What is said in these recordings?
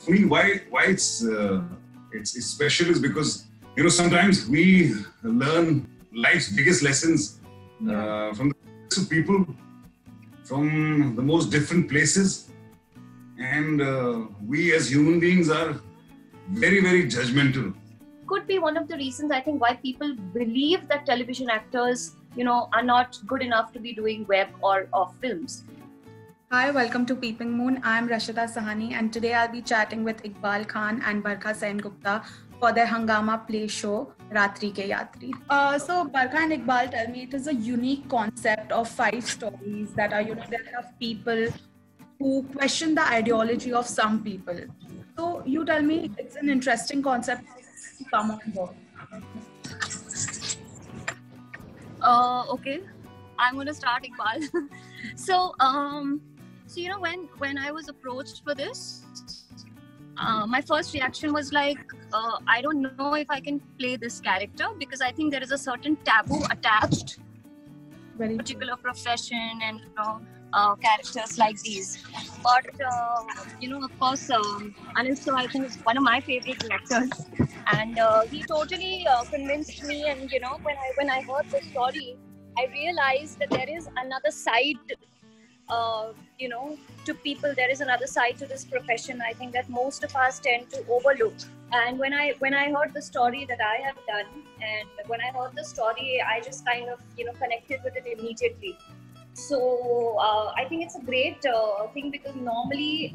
for me, why it's special is because sometimes we learn life's biggest lessons from the people from the most different places, and we as human beings are very, very judgmental. Could be one of the reasons, I think, why people believe that television actors, are not good enough to be doing web or films. Hi, welcome to Peeping Moon. I'm Rashida Sahani, and today I'll be chatting with Iqbal Khan and Barkha Sengupta for their Hangama play show, Ratri Ke Yatri. So Barkha and Iqbal, tell me, it is a unique concept of 5 stories that are, there are people who question the ideology of some people. So you tell me, it's an interesting concept to come on board. Okay, I'm going to start, Iqbal. So when I was approached for this, my first reaction was like, I don't know if I can play this character, because I think there is a certain taboo attached to a particular profession and characters like these. But of course, Anil Sir, I think, is one of my favorite directors, and he totally convinced me. And when I heard the story, I realized that there is another side, to people. There is another side to this profession, I think, that most of us tend to overlook. And when I heard the story that I have done, and when I heard the story, I just kind of connected with it immediately. So I think it's a great thing, because normally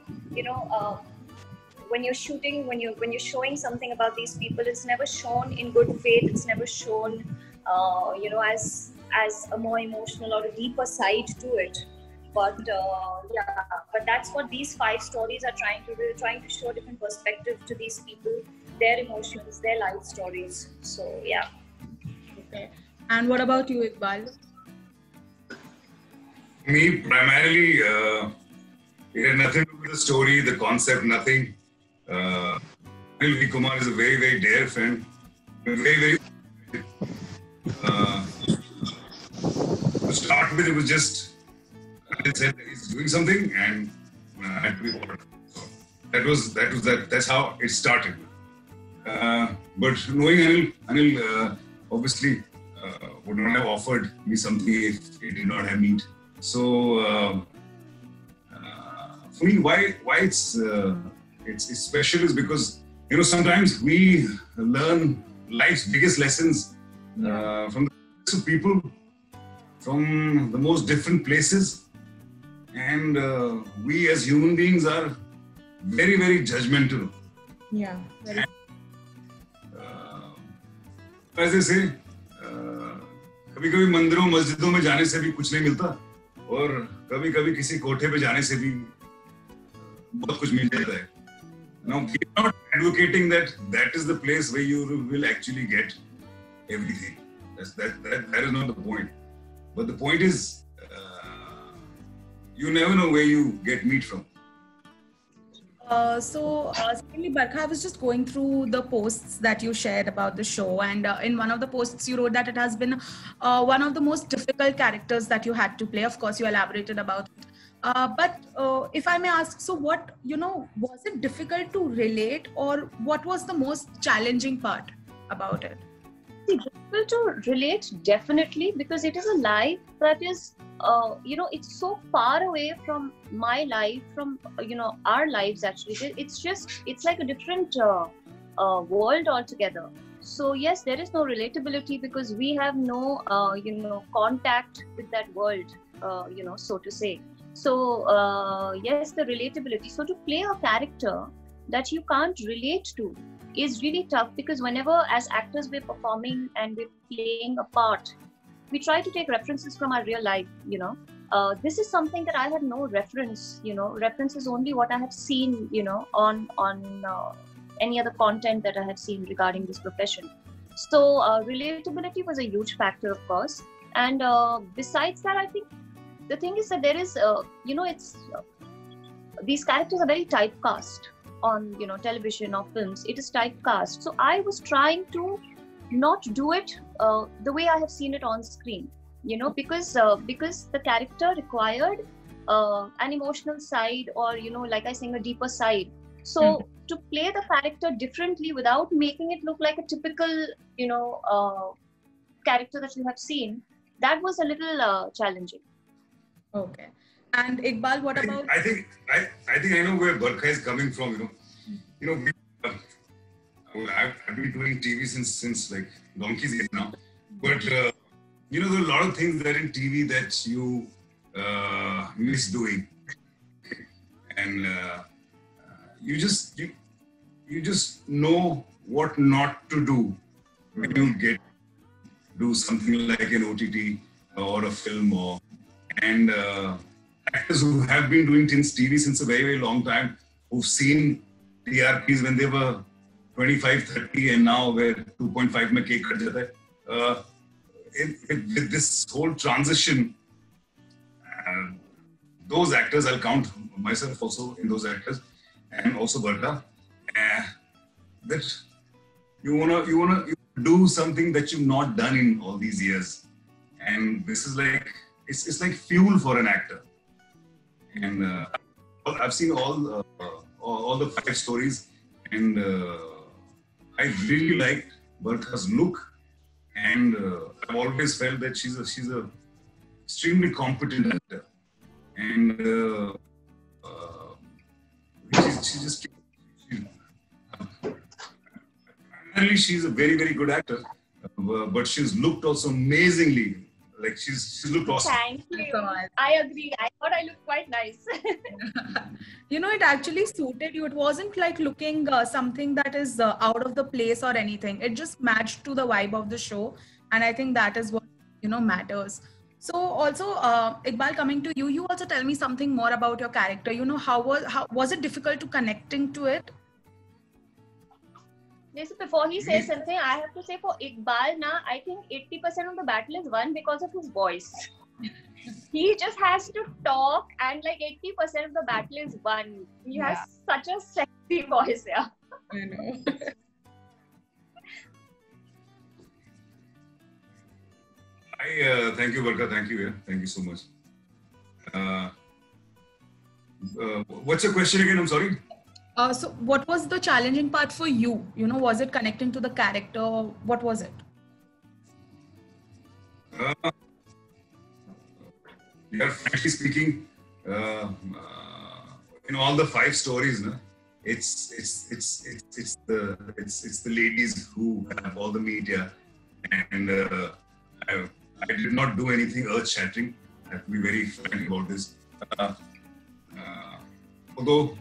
when you're shooting, when you're showing something about these people, it's never shown in good faith. It's never shown as a more emotional or a deeper side to it. But but that's what these 5 stories are trying to do. Trying to show different perspectives to these people, their emotions, their life stories. So yeah. Okay. And what about you, Iqbal? Me, primarily, it had nothing to do with the story, the concept, nothing. Anil V. Kumar is a very, very dear friend. Very, very... to start with, it was just... Anil said that he's doing something, and I had to be part of it. So that's how it started. But knowing Anil obviously would not have offered me something if he did not have need. So for me, why it's special is because sometimes we learn life's biggest lessons from the people from the most different places, and we as human beings are very, very judgmental. Yeah. Very. As they say, कभी-कभी मंदिरों मस्जिदों में जाने से भी कुछ नहीं मिलता, और कभी-कभी किसी कोठे पे जाने से भी बहुत कुछ मिल जाता है. Now, we're not advocating that is the place where you will actually get everything. That is not the point. But the point is, you never know where you get meat from. Secondly, Barkha, I was just going through the posts that you shared about the show, and in one of the posts you wrote that it has been one of the most difficult characters that you had to play. Of course, you elaborated about it. But if I may ask, so what, was it difficult to relate, or what was the most challenging part about it? Difficult to relate, definitely, because it is a life that is, it's so far away from my life, from, our lives actually. It's like a different world altogether. So yes, there is no relatability because we have no, contact with that world, so to say. So yes, the relatability. So to play a character that you can't relate to is really tough, because whenever as actors we're performing and we're playing a part, we try to take references from our real life, This is something that I have no reference, reference is only what I have seen, on any other content that I have seen regarding this profession. So relatability was a huge factor, of course. And besides that, I think the thing is that there is, these characters are very typecast on, television or films. It is typecast. So I was trying to not do it the way I have seen it on screen, because the character required an emotional side, or, like I saying, a deeper side So to play the character differently without making it look like a typical, character that you have seen, that was a little challenging. Okay. And Iqbal, what about? I think I know where Barkha is coming from. I've been doing TV since like donkey's years now, but there are a lot of things that in TV that you miss doing, and you just know what not to do when you do something like an OTT or a film and actors who have been doing TV since a very, very long time, who've seen TRPs when they were 25, 30 and now where 2.5 mein cake cut jata hai. With this whole transition, those actors, I'll count myself also in those actors, and also Barkha, that you wanna do something that you've not done in all these years, and this is like it's like fuel for an actor. And I've seen all the 5 stories, and I really liked Barkha's look, and I've always felt that she's a extremely competent actor, and she's a very, very good actor, but she's looked also amazingly. Like she's looked awesome. Thank you. I agree. I thought I looked quite nice. It actually suited you. It wasn't like looking something that is out of the place or anything. It just matched to the vibe of the show, and I think that is what matters. So also, Iqbal, coming to you, you also tell me something more about your character. How was it difficult to connecting to it? Yes, before he says something, I have to say for Iqbal, I think 80% of the battle is won because of his voice. He just has to talk, and like 80% of the battle is won. He has such a sexy voice, yeah. I know. Thank you, Barkha. Thank you. Thank you so much. What's your question again? I'm sorry. So what was the challenging part for you? Was it connecting to the character, or what was it? Frankly speaking, in all the 5 stories, it's the ladies who have all the media, and I did not do anything earth-shattering. I have to be very frank about this. Although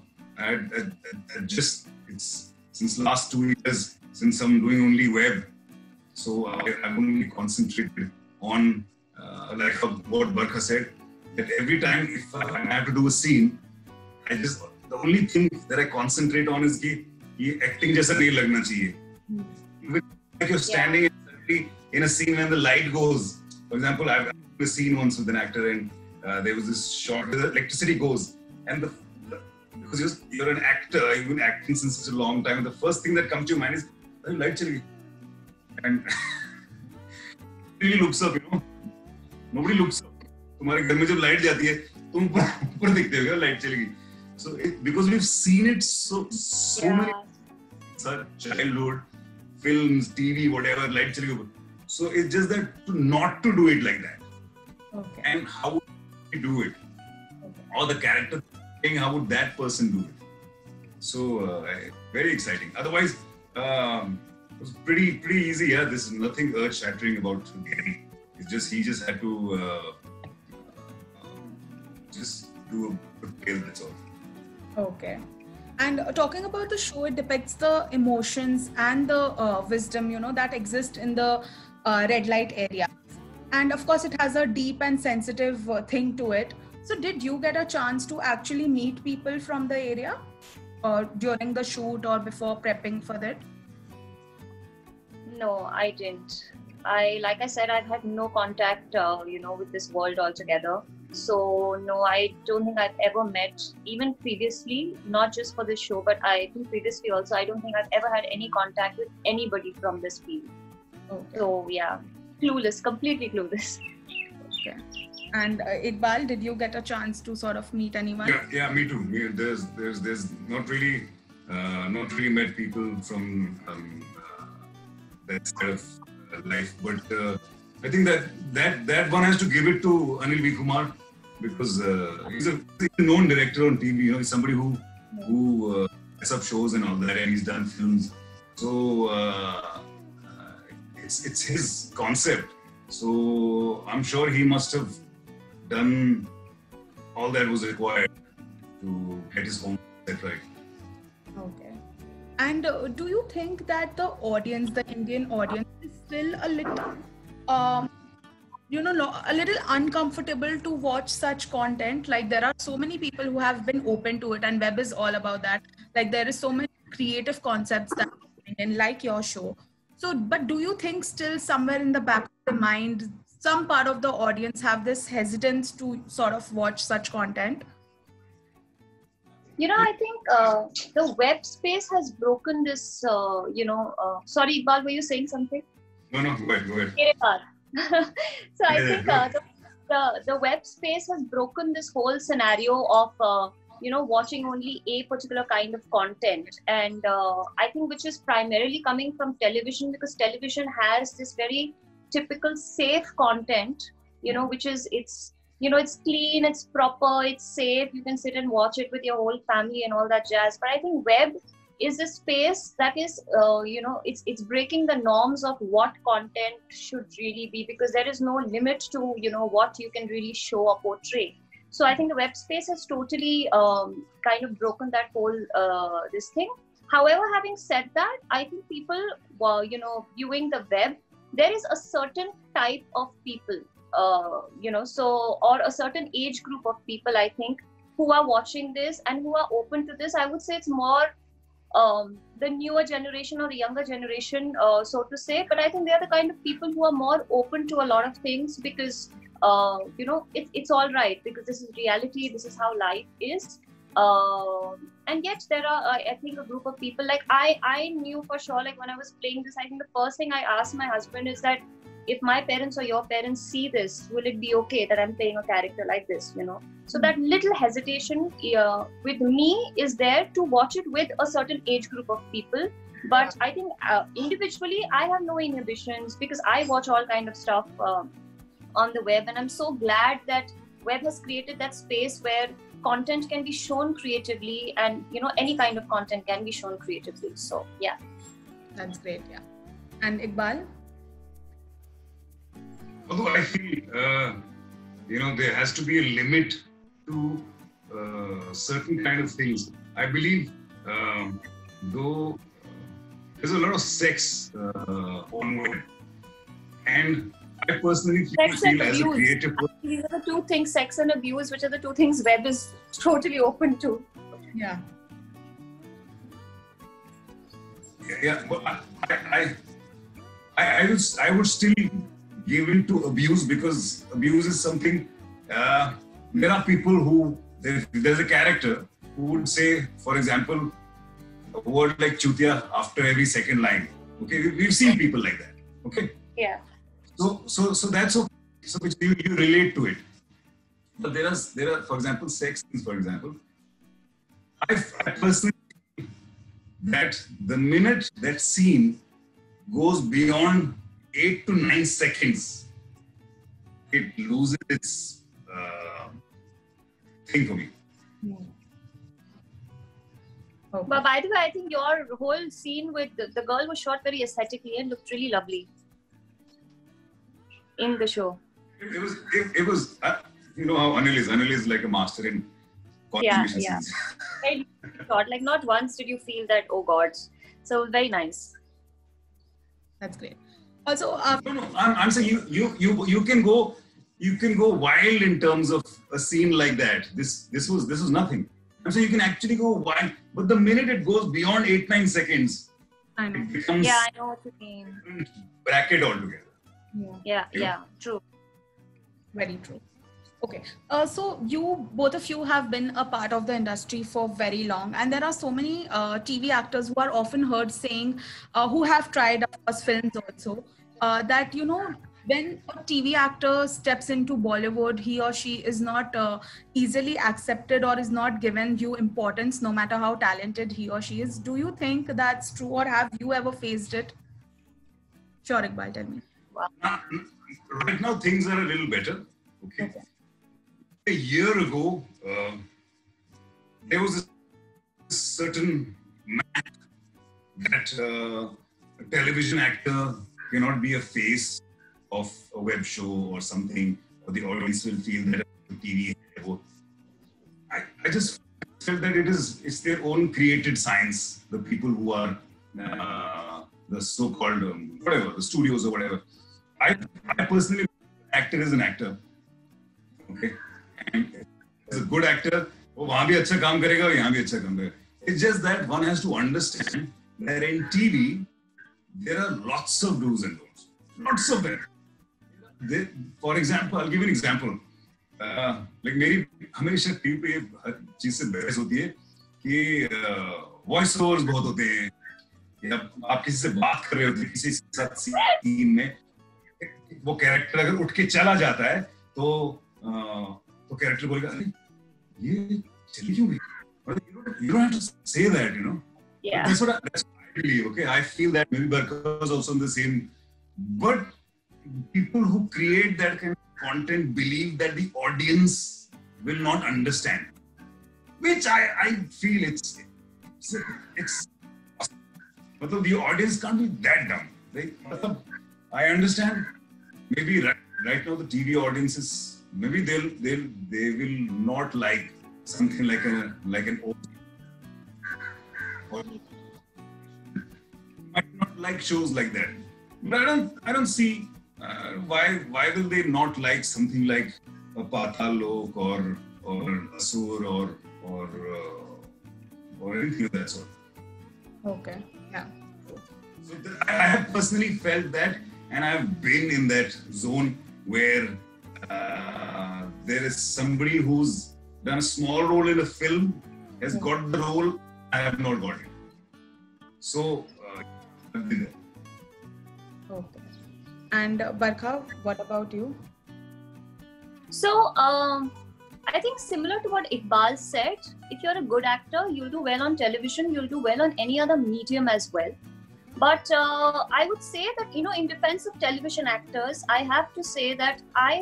it's since last 2 years, since I'm doing only web, so I've only concentrated on like what Barkha said, that every time if I have to do a scene, the only thing that I concentrate on is कि ये acting जैसा नहीं लगना चाहिए. Like you're standing in a scene when the light goes. For example, I've done a scene once with an actor, and there was this shot where the electricity goes, and because you're an actor, you've been acting since such a long time, and the first thing that comes to your mind is, light chali gayi. And nobody looks up, Nobody looks up. तुम्हारे घर में जब light जाती है, तुम ऊपर देखते हो क्या light चली गई. So because we've seen it so many childhood films, TV, whatever, light chali gayi. So it's just that not to do it like that. Okay. And how would we do it? Okay. Or the character, how would that person do it? So very exciting. Otherwise, it was pretty easy. Yeah, there's nothing earth-shattering about Gary. It's just he just had to just do a good tale. That's all. Okay. And talking about the show, it depicts the emotions and the wisdom, that exist in the red light area. And of course, it has a deep and sensitive thing to it. So did you get a chance to actually meet people from the area during the shoot or before prepping for that? No, I didn't. Like I said, I've had no contact, with this world altogether. So no, I don't think I've ever met, even previously, not just for this show, but I think previously also, I don't think I've ever had any contact with anybody from this field. Okay. So yeah, clueless, completely clueless. Okay. And Iqbal, did you get a chance to sort of meet anyone? Yeah, me too. There's not really met people from that side of life, but I think that one has to give it to Anil V. Kumar, because he's a known director on TV. You know, he's somebody who sets up shows and all that, and he's done films. So it's his concept. So I'm sure he must have done all that was required to get his home set right. Okay. And do you think that the audience, the Indian audience, is still a little, a little uncomfortable to watch such content? Like, there are so many people who have been open to it, and web is all about that. Like, there is so many creative concepts that and like your show. So, but do you think still somewhere in the back of the mind, some part of the audience have this hesitance to sort of watch such content? I think the web space has broken this, sorry, Iqbal, were you saying something? No, go ahead. So I think the web space has broken this whole scenario of, watching only a particular kind of content. And I think which is primarily coming from television, because television has this very typical safe content, which is, it's clean, it's proper, it's safe, you can sit and watch it with your whole family and all that jazz. But I think web is a space that is, it's breaking the norms of what content should really be, because there is no limit to, what you can really show or portray. So I think the web space has totally kind of broken that whole, this thing. However, having said that, I think people, viewing the web, there is a certain type of people, or a certain age group of people, I think, who are watching this and who are open to this. I would say it's more the newer generation or the younger generation, so to say. But I think they are the kind of people who are more open to a lot of things, because, it's all right, because this is reality, this is how life is. And yet there are, I think, a group of people, like I knew for sure, like when I was playing this, I think the first thing I asked my husband is that, if my parents or your parents see this, will it be okay that I'm playing a character like this, So that little hesitation with me is there to watch it with a certain age group of people. But I think individually, I have no inhibitions, because I watch all kind of stuff on the web. And I'm so glad that web has created that space where content can be shown creatively, and, any kind of content can be shown creatively. So, yeah. That's great, yeah. And Iqbal? Although I feel, there has to be a limit to certain kind of things. I believe, though there's a lot of sex on web, and I personally feel as a creative person. These are the two things, sex and abuse, which are the two things web is totally open to. Yeah. Yeah, but I would still give in to abuse, because abuse is something, there are people who, there's a character who would say, for example, a word like chutia after every second line. Okay, we've seen people like that. Okay. Yeah. So that's okay. So which you relate to it. But there are, for example, sex scenes, for example. I personally feel that the minute that scene goes beyond 8 to 9 seconds, it loses its thing for me. Okay. But by the way, I think your whole scene with the girl was shot very aesthetically and looked really lovely in the show. It was you know how Anil is. Anil is like a master in coordination scenes. Very shot. Like, not once did you feel that, oh God. So very nice. That's great. Also, no, I'm saying you can go wild in terms of a scene like that. This was nothing. I'm saying you can actually go wild, but the minute it goes beyond 8-9 seconds, I know. it becomes I know what you mean. Bracket altogether. Yeah, true. Very true. Okay, so both of you have been a part of the industry for very long, and there are so many TV actors who are often heard saying, who have tried, of course, films also, that when a TV actor steps into Bollywood, he or she is not easily accepted or is not given due importance, no matter how talented he or she is. Do you think that's true, or have you ever faced it? Sure, Iqbal, tell me. Right now, things are a little better. Okay. A year ago, there was a certain math that a television actor cannot be a face of a web show or something, or the audience will feel that a TV. I just felt that it's their own created science. The people who are the so-called whatever, the studios or whatever. I personally, actor is an actor. Okay, and as a good actor, वो वहाँ भी अच्छा काम करेगा और यहाँ भी अच्छा काम करेगा. It's just that one has to understand that in TV there are lots of do's and don'ts, lots of them. For example, I'll give you an example. Like मेरी हमेशा टीवी पे हर चीज से बहस होती है कि वॉइस ओवर्स बहुत होते हैं, या आप किसी से बात कर रहे होते हैं किसी के साथ सीन में, वो कैरेक्टर अगर उठ के चला जाता है तो कैरेक्टर बोलेगा अरे ये चली क्यों गई? You don't have to say that, you know. Yeah. That's what I believe. Okay, I feel that maybe Barkha was also in the same. But people who create that kind of content believe that the audience will not understand, which I feel it's. But the audience can't be that dumb. I understand. Maybe right now the TV audiences, maybe they will not like something like an old, or might not like shows like that. But I don't see why will they not like something like a Patal Lok or Asur or anything of that sort. Okay. Yeah. So I have personally felt that, and I have been in that zone where there is somebody who's done a small role in a film, has got the role, I have not got it. So, I've been there. Okay. And Barkha, what about you? So, I think similar to what Iqbal said, if you're a good actor, you'll do well on television, you'll do well on any other medium as well. But I would say that, in defense of television actors, I have to say that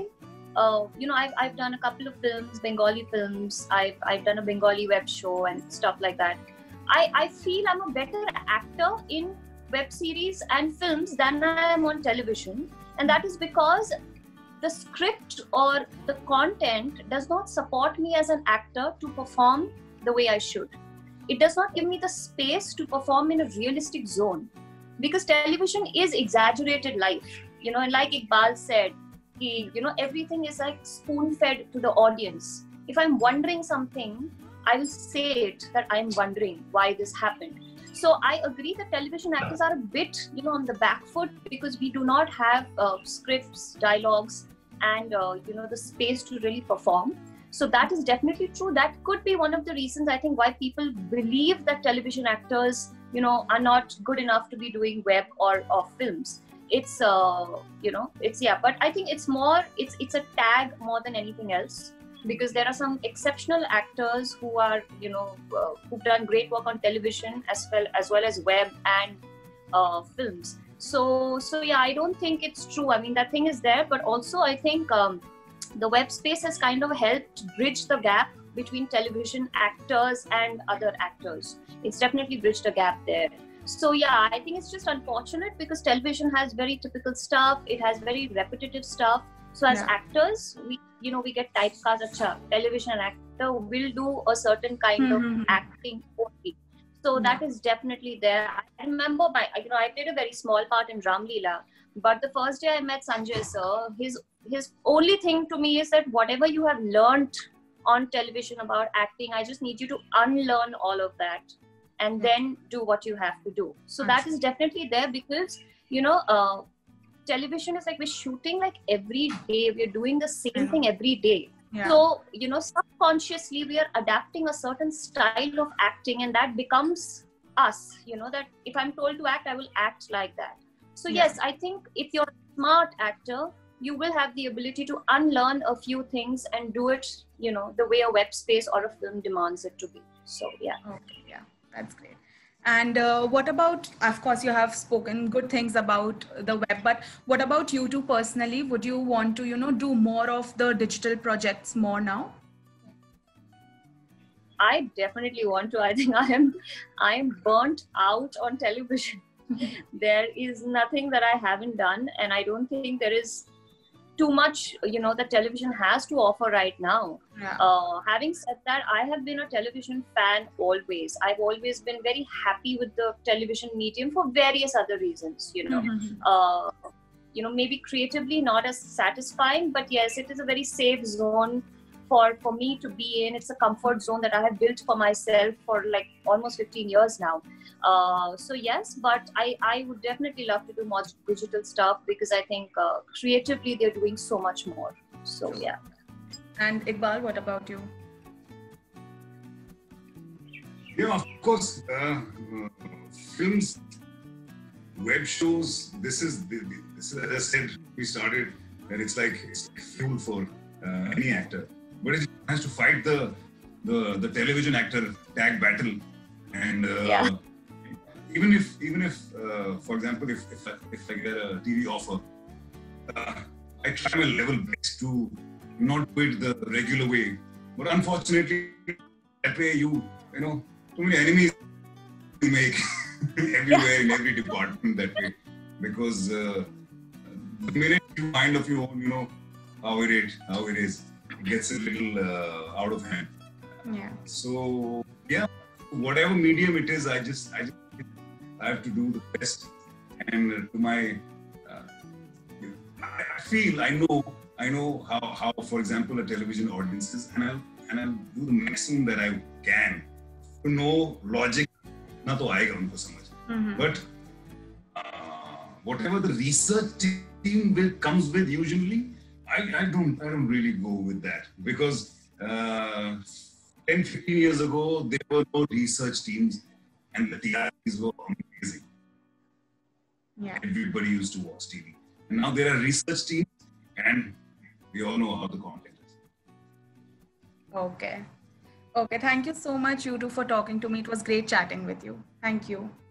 I've done a couple of films, Bengali films. I've done a Bengali web show and stuff like that. I feel I'm a better actor in web series and films than I am on television. And that is because the script or the content does not support me as an actor to perform the way I should. It does not give me the space to perform in a realistic zone. Because television is exaggerated life. And like Iqbal said, everything is like spoon-fed to the audience. If I'm wondering something, I will say it that I'm wondering why this happened. So I agree that television actors are a bit, on the back foot because we do not have scripts, dialogues, and the space to really perform. So that is definitely true. That could be one of the reasons I think why people believe that television actors, are not good enough to be doing web or films. It's but I think it's a tag more than anything else, because there are some exceptional actors who are, who've done great work on television as well as web and films. So yeah, I don't think it's true. I mean, that thing is there, but also I think the web space has kind of helped bridge the gap between television actors and other actors. It's definitely bridged a gap there. So yeah, I think it's just unfortunate because television has very typical stuff. It has very repetitive stuff. So as actors, we get typecast. Acha, television actor will do a certain kind of acting only. So that is definitely there. I remember I played a very small part in Ram Leela, but the first day I met Sanjay sir, his only thing to me is that whatever you have learned on television about acting, I just need you to unlearn all of that and then do what you have to do. So that is definitely there because, television is like we're shooting like every day. We're doing the same thing every day. Yeah. So, subconsciously we are adapting a certain style of acting and that becomes us, that if I'm told to act, I will act like that. So yes, I think if you're smart actor, you will have the ability to unlearn a few things and do it, the way a web space or a film demands it to be. So yeah. Okay, yeah, that's great. And what about, of course, you have spoken good things about the web, but what about you two personally? Would you want to, do more of the digital projects more now? I definitely want to. I think I am burnt out on television. There is nothing that I haven't done, and I don't think there is too much, that television has to offer right now. Yeah. Having said that, I have been a television fan always. I've always been very happy with the television medium for various other reasons, maybe creatively not as satisfying, but yes, it is a very safe zone for me to be in. It's a comfort zone that I have built for myself for like almost 15 years now. So yes, but I would definitely love to do more digital stuff, because I think creatively they're doing so much more. So yeah. And Iqbal, what about you? Yeah, of course, films, web shows. This is as I said, we started, and it's like fuel for any actor. But it has to fight the television actor tag battle, and even if for example, if I get a TV offer, I try my level best to not do it the regular way. But unfortunately, that way too many enemies you make everywhere in every department that way, because the minute you find of your own, how it is. It gets a little out of hand. Yeah. So yeah, whatever medium it is, I have to do the best. And to my, I feel I know how for example a television audience is, and I'll do the maximum that I can. To know logic, na to aayega unko samajh. But whatever the research team comes with usually. I don't really go with that, because 10-15 years ago there were no research teams and the TRPs were amazing. Yeah. Everybody used to watch TV. And now there are research teams, and we all know how the content is. Okay. Thank you so much, you two, for talking to me. It was great chatting with you. Thank you.